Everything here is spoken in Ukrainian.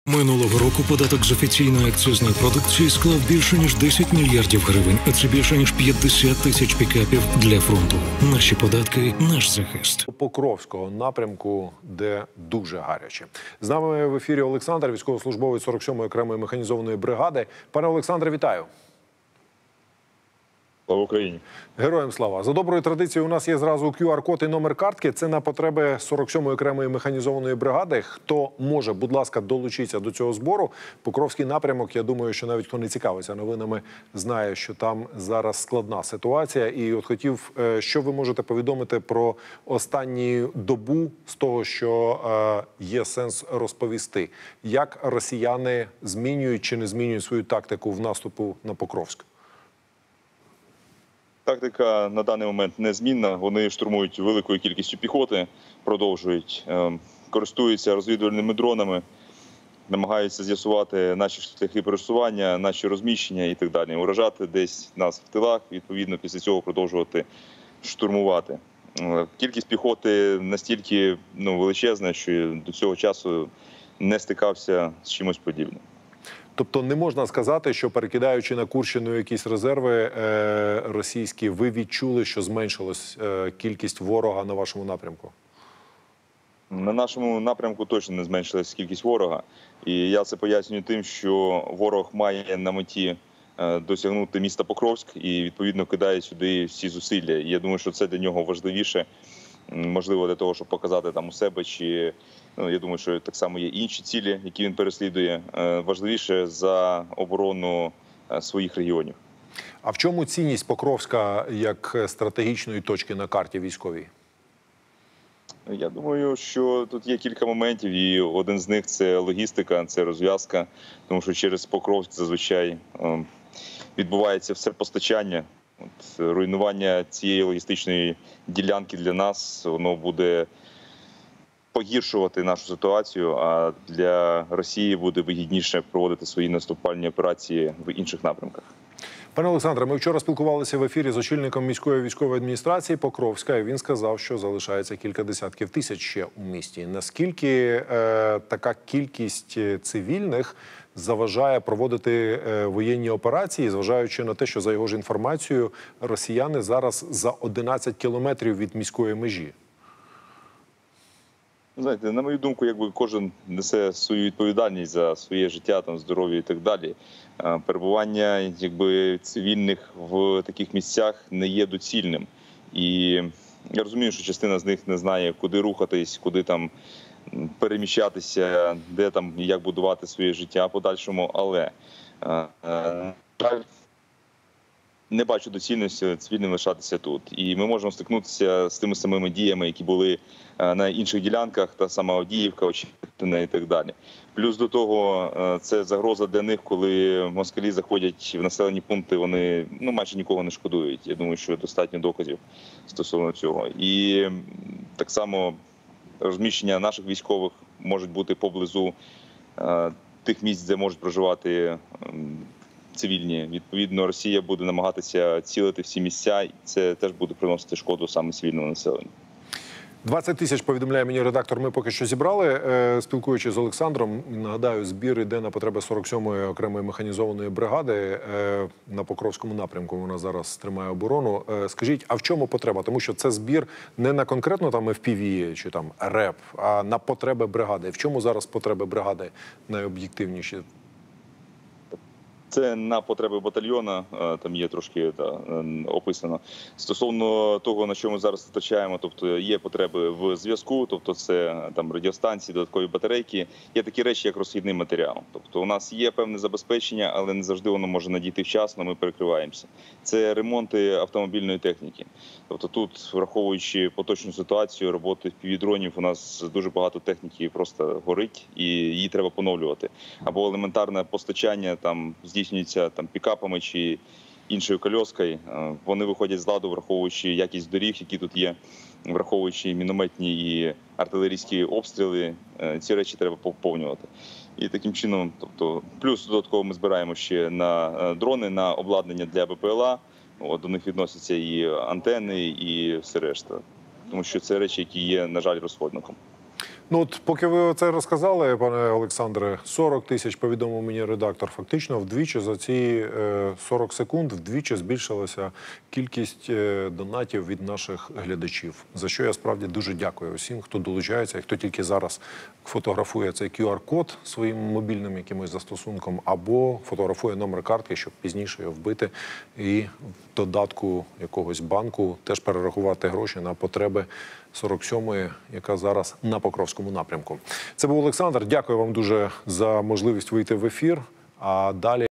Минулого року податок з офіційної акцизної продукції склав більше ніж 10 мільярдів гривень, а це більше ніж 50 тисяч пікапів для фронту. Наші податки – наш захист. Покровського напрямку, де дуже гаряче. З нами в ефірі Олександр, військовослужбовець 47-ї окремої механізованої бригади. Пане Олександре, вітаю. Слава Україні. Героям слава. За доброю традицією у нас є зразу QR-код і номер картки. Це на потреби 47-ї окремої механізованої бригади. Хто може, будь ласка, долучіться до цього збору. Покровський напрямок, я думаю, що навіть хто не цікавиться новинами, знає, що там зараз складна ситуація. І от хотів, що ви можете повідомити про останню добу з того, що є сенс розповісти. Як росіяни змінюють чи не змінюють свою тактику в наступу на Покровськ? Тактика на даний момент незмінна. Вони штурмують великою кількістю піхоти, продовжують, користуються розвідувальними дронами, намагаються з'ясувати наші шляхи пересування, наші розміщення і так далі. Уражати десь нас в тилах, відповідно, після цього продовжувати штурмувати. Кількість піхоти настільки величезна, що до цього часу не стикався з чимось подібним. Тобто не можна сказати, що перекидаючи на Курщину якісь резерви російські, ви відчули, що зменшилась кількість ворога на вашому напрямку? На нашому напрямку точно не зменшилась кількість ворога. І я це пояснюю тим, що ворог має на меті досягнути міста Покровськ і, відповідно, кидає сюди всі зусилля. І я думаю, що це для нього важливіше, можливо, для того, щоб показати там у себе, чи я думаю, що так само є інші цілі, які він переслідує, важливіше за оборону своїх регіонів. А в чому цінність Покровська як стратегічної точки на карті військовій? Я думаю, що тут є кілька моментів, і один з них – це логістика, це розв'язка, тому що через Покровськ зазвичай відбувається все постачання. Руйнування цієї логістичної ділянки для нас, воно буде погіршувати нашу ситуацію, а для Росії буде вигідніше проводити свої наступальні операції в інших напрямках. Пане Олександре, ми вчора спілкувалися в ефірі з очільником міської військової адміністрації Покровська, і він сказав, що залишається кілька десятків тисяч ще у місті. Наскільки така кількість цивільних заважає проводити воєнні операції, зважаючи на те, що, за його ж інформацією, росіяни зараз за 11 кілометрів від міської межі? Знаєте, на мою думку, якби кожен несе свою відповідальність за своє життя, там, здоров'я і так далі. Перебування цивільних в таких місцях не є доцільним. І я розумію, що частина з них не знає, куди рухатись, куди там переміщатися, де там і як будувати своє життя подальшому, але не бачу доцільності цивільним лишатися тут. І ми можемо стикнутися з тими самими діями, які були на інших ділянках, та сама Авдіївка, Очепине і так далі. Плюс до того, це загроза для них, коли москалі заходять в населені пункти, вони майже нікого не шкодують. Я думаю, що достатньо доказів стосовно цього. І так само розміщення наших військових можуть бути поблизу тих місць, де можуть проживати цивільні. Відповідно, Росія буде намагатися цілити всі місця, і це теж буде приносити шкоду саме цивільному населенню. 20 тисяч, повідомляє мені редактор, ми поки що зібрали. Спілкуючись з Олександром, нагадаю, збір йде на потреби 47-ї окремої механізованої бригади на Покровському напрямку. Вона зараз тримає оборону. Скажіть, а в чому потреба? Тому що це збір не на конкретно там FPV чи там РЕП, а на потреби бригади. В чому зараз потреби бригади найоб'єктивніші? Це на потреби батальйона, там є трошки описано. Стосовно того, на що ми зараз втрачаємо, тобто є потреби в зв'язку, тобто це там радіостанції, додаткові батарейки, є такі речі, як розхідний матеріал. Тобто у нас є певне забезпечення, але не завжди воно може надійти вчасно, ми перекриваємося. Це ремонти автомобільної техніки. Тобто тут, враховуючи поточну ситуацію, роботи FPV-дронів, у нас дуже багато техніки просто горить і її треба поновлювати. Або елементарне постачання там здійснюється там пікапами чи іншою кольоскою, вони виходять з ладу, враховуючи якість доріг, які тут є, враховуючи мінометні і артилерійські обстріли, ці речі треба поповнювати. І таким чином, тобто, плюс додатково ми збираємо ще на дрони, на обладнання для БПЛА, до них відносяться і антени, і все решта. Тому що це речі, які є, на жаль, розходником. Ну от поки ви це розказали, пане Олександре, 40 тисяч, повідомив мені редактор, фактично вдвічі за ці 40 секунд вдвічі збільшилася кількість донатів від наших глядачів. За що я справді дуже дякую усім, хто долучається і хто тільки зараз фотографує цей QR-код своїм мобільним якимось застосунком або фотографує номер картки, щоб пізніше його вбити і в додатку якогось банку теж перерахувати гроші на потреби 47-ї, яка зараз на Покровському напрямку. Це був Олександр. Дякую вам дуже за можливість вийти в ефір. А далі